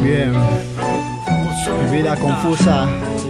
Bien, mi vida confusa.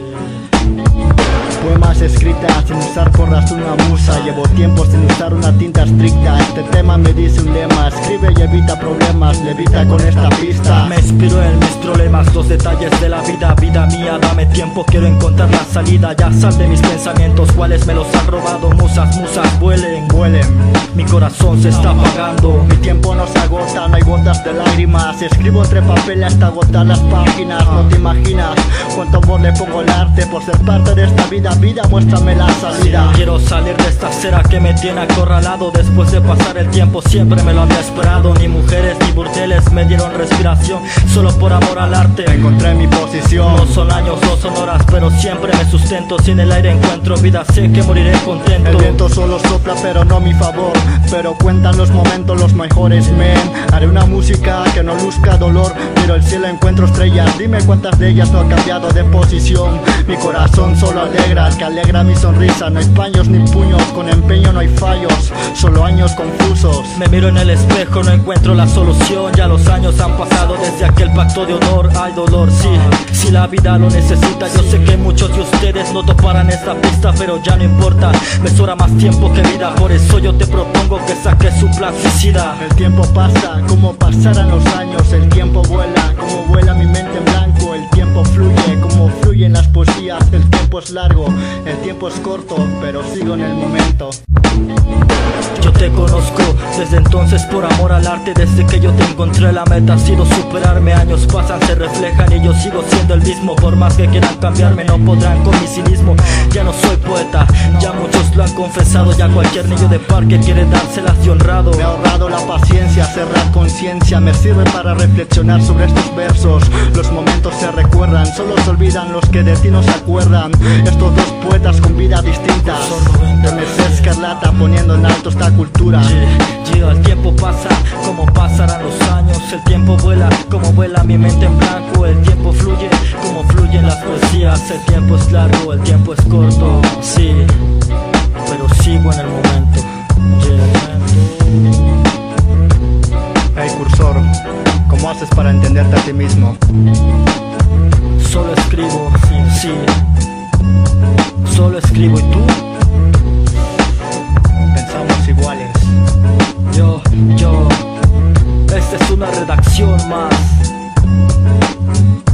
Poemas escritas sin usar porras de una musa. Llevo tiempo sin usar una tinta estricta. Este tema me dice un lema: escribe y evita problemas, levita con esta pista. Me inspiro en mis problemas, los detalles de la vida. Vida mía, dame tiempo, quiero encontrar la salida. Ya sal de mis pensamientos, cuáles me los han robado. Musas, musas, vuelen, Vuelen, mi corazón se está apagando. mi tiempo no se agota, no hay gotas de lágrimas. Escribo entre papel hasta agotar las páginas. No te imaginas cuánto amor le pongo al arte. Por ser parte de esta vida, vida, muéstrame la salida. Quiero salir de esta acera que me tiene acorralado. Después de pasar el tiempo siempre me lo había esperado. Ni mujeres ni burdeles me dieron respiración, solo por amor al arte. Encontré mi posición. No son años, no son horas, pero siempre me sustento. Si en el aire encuentro vida, sé que moriré contento. El viento solo sopla pero no a mi favor. Pero cuentan los momentos los mejores, men. Haré una música que no luzca dolor. Miro el cielo, encuentro estrellas. Dime cuántas de ellas no han cambiado de posición. Mi corazón solo alegra, el que alegra mi sonrisa. No hay paños ni puños, con empeño no hay fallos, solo años confusos. Me miro en el espejo, no encuentro la solución. Ya los años han pasado desde aquel pacto de honor. Hay dolor, sí, si la vida lo necesita. Yo sé que muchos de ustedes no toparán esta pista, pero ya no importa, me sobra más tiempo que vida. Por eso yo te propongo que saques un plan suicida. El tiempo pasa como pasaran los años. El tiempo vuela como vuela mi mente en blanco. El tiempo fluye como fluyen las poesías. El tiempo es largo, el tiempo es corto, pero sigo en el momento. Yo te conozco desde entonces por amor al arte. Desde que yo te encontré la meta ha sido superarme. Años pasan, se reflejan y yo sigo siendo el mismo. Por más que quieran cambiarme no podrán con mi cinismo. Ya no soy poeta, ya muchos lo han confesado. Ya cualquier niño de parque quiere dárselas de honrado. Me he ahorrado la paciencia, cerrar conciencia. Me sirve para reflexionar sobre estos versos. Los momentos se recuerdan, solo se olvidan los que de ti no se acuerdan. Estos dos poetas con vidas distintas. MC Escarlata poniendo en alto esta cultura. El tiempo pasa como pasarán los años. El tiempo vuela como vuela mi mente en blanco. El tiempo fluye como fluyen las poesías. El tiempo es largo, el tiempo es corto, sí, pero sigo en el momento. Hey cursor, ¿cómo haces para entenderte a ti mismo? Solo escribo, sí, solo escribo. ¿Y tú? Pensamos iguales. Yo, esta es una redacción más.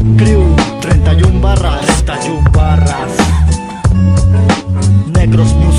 Crew 31 barras. 31 barras. Negros Music.